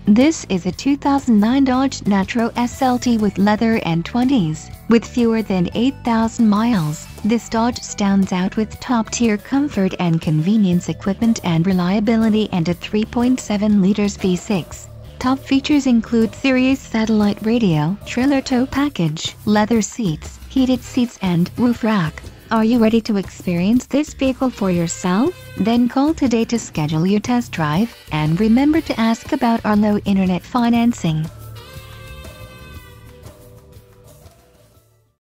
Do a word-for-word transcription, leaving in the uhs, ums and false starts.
This is a two thousand nine Dodge Nitro S L T with leather and twenties. With fewer than eight thousand miles, this Dodge stands out with top-tier comfort and convenience, equipment and reliability, and a three point seven liters V six. Top features include Sirius satellite radio, trailer tow package, leather seats, heated seats and roof rack. Are you ready to experience this vehicle for yourself? Then call today to schedule your test drive, and remember to ask about our low internet financing.